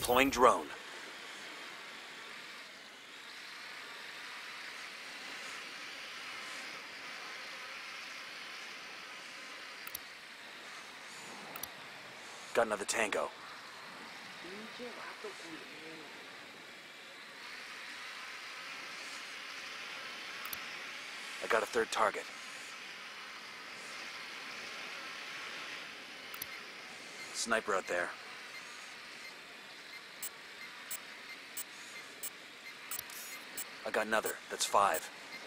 Deploying drone. Got another tango. I got a third target. Sniper out there. I got another. That's 5.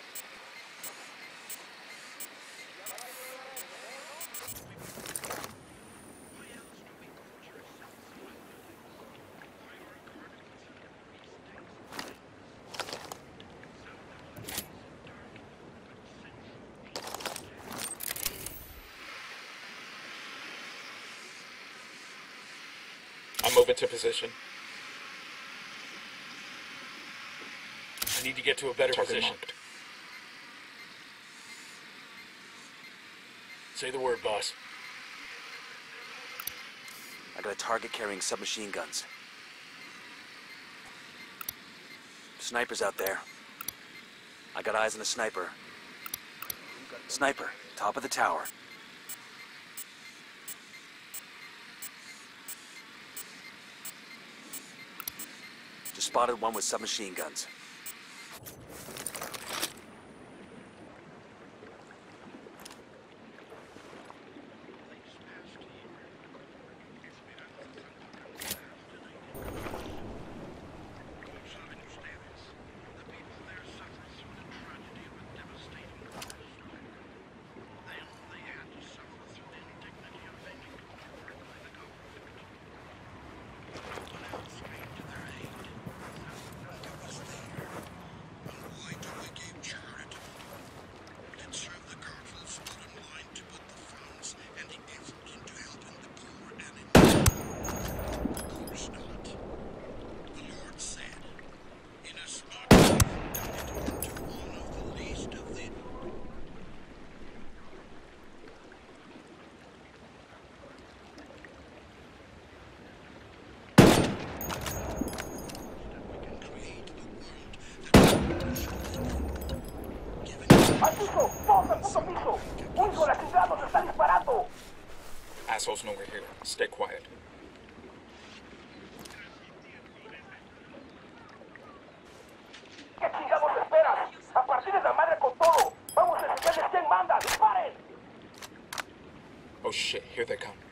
I'm moving to position. I need to get to a better position. Say the word, boss. I got a target carrying submachine guns. Snipers out there. I got eyes on a sniper. Sniper, top of the tower. Just spotted one with submachine guns. Assholes know we're here. Stay quiet. ¿Qué chingados esperas? A partir de la madre con todo. Vamos a enseñarles quién manda. ¡Disparen! Oh shit, here they come.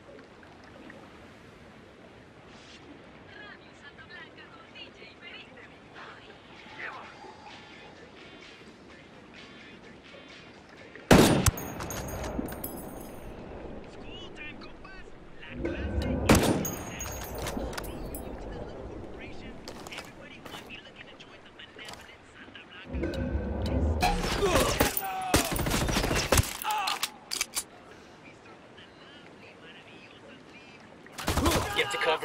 Get to cover.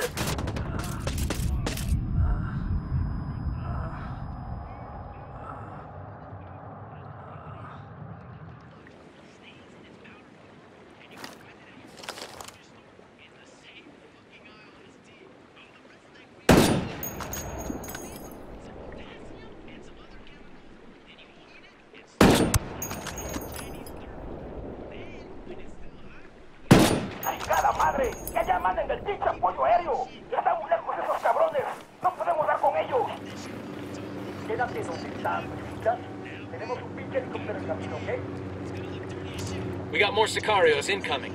¡Chingada madre! ¡Que ya manden el pinche apoyo aéreo! ¡Están muy lejos esos cabrones! ¡No podemos dar con ellos! Quédate donde estás, ¿escuchas? Tenemos un pinche helicóptero en camino, ¿ok? We got more Sicarios incoming.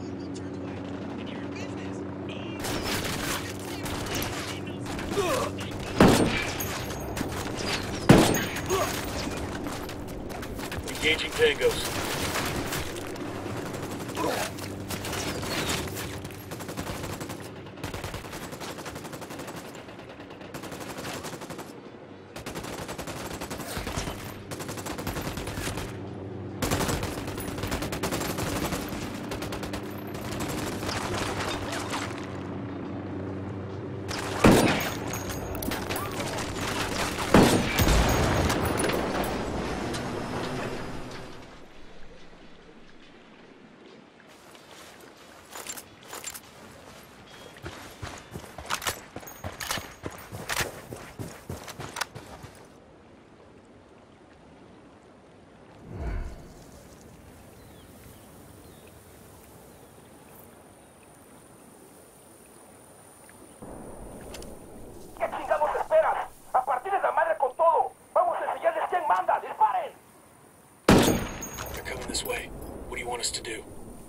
Engaging tangos. coming this way. What do you want us to do?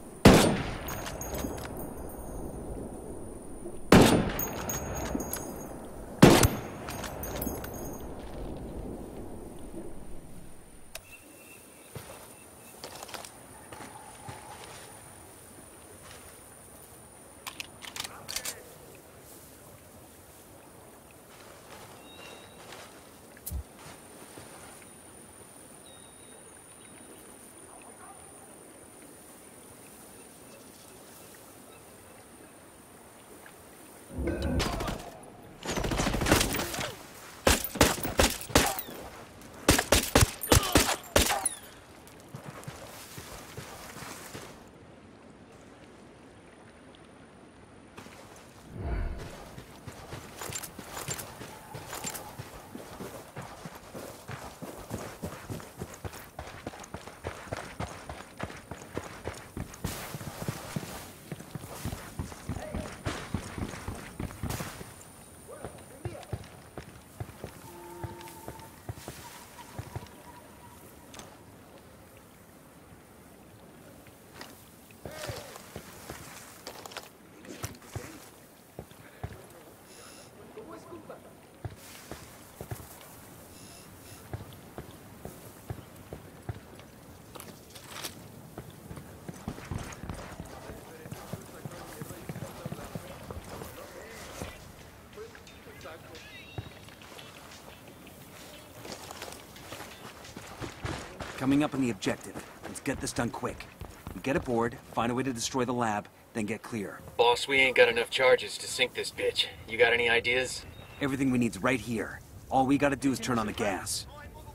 Coming up on the objective. Let's get this done quick. We get aboard, find a way to destroy the lab, then get clear. Boss, we ain't got enough charges to sink this bitch. You got any ideas? Everything we need's right here. All we gotta do is turn on the gas.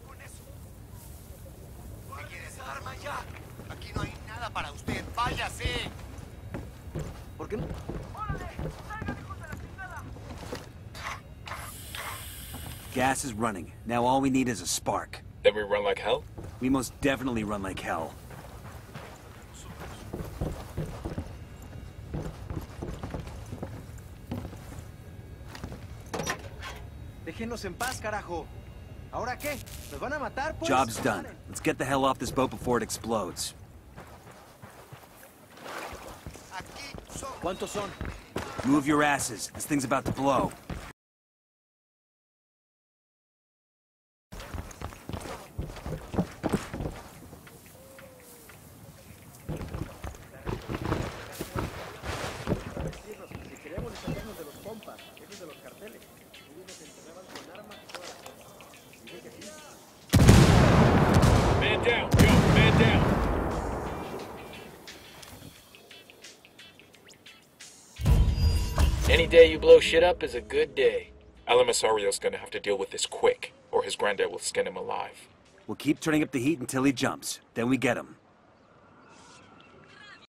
Gas is running. Now all we need is a spark. Then we run like hell? We most definitely run like hell. Déjenos en paz, carajo. ¿Ahora qué? ¿Nos van a matar, pues? Job's done. Let's get the hell off this boat before it explodes. ¿Cuántos son? Move your asses. This thing's about to blow. Man down, yo, man down. Any day you blow shit up is a good day. Alamasario's gonna have to deal with this quick, or his granddad will skin him alive. We'll keep turning up the heat until he jumps. Then we get him.